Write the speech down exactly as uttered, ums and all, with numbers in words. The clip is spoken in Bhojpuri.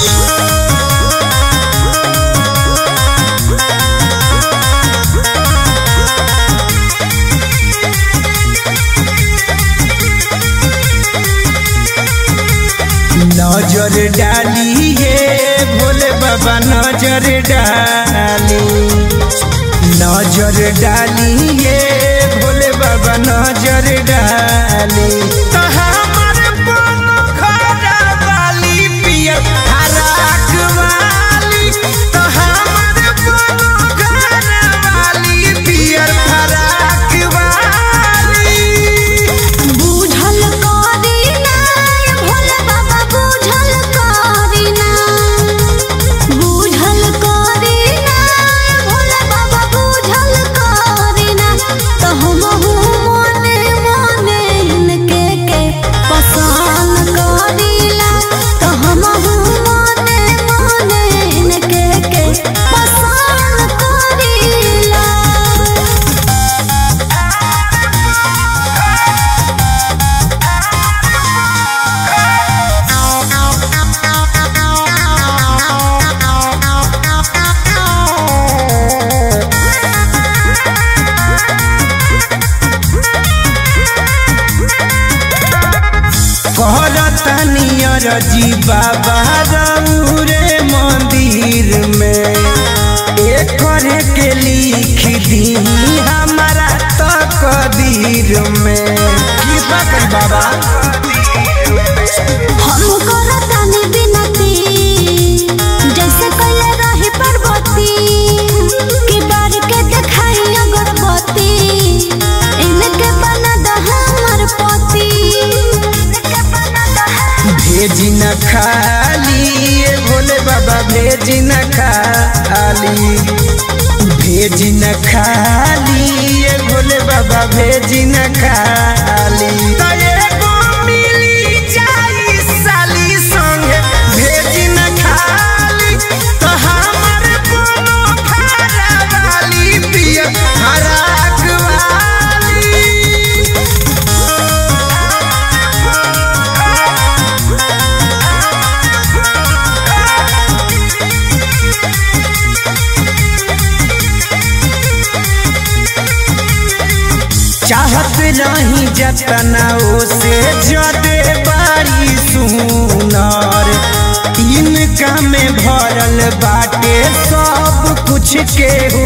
नजर डाली हे भोले बाबा नजर डाली, नजर डाली हे भोले बाबा नजर डाली। तो हमार बनो घर वाली पिया हराक वाली, तो हमार बनो घर वाली पिया हराक वाली। बुझल करी ना भोले बाबा, बुझल करी ना, बुझल करी ना भोले बाबा, बुझल करी ना। तो हम मने मने इनके के पसंद करीला, तो हम मने मने इनके के पसंद करीला। कहरतनियर जी बाबा रौरे मंदिर में एक के लिख दी हमारा तकदीर में। कृपा कर बाबा हम करतानी बिनती, जैसे कइले रही पार्वती, कि बार के देखाई अगरबत्ती, इनके बना द हमर पति। भेजी न खाली भोले बाबा, भेजी न खाली, भेजी न खाली भोले बाबा, भेजी न खाली। तो एगो मिली जाई साली संगे, भेजी न खाली। तो हमार कोनो खारा वाली पिया हराक वाली। चाहत नहीं जतना से जदे बारी सुनर, इनका में भरल बाटे सब कुछ के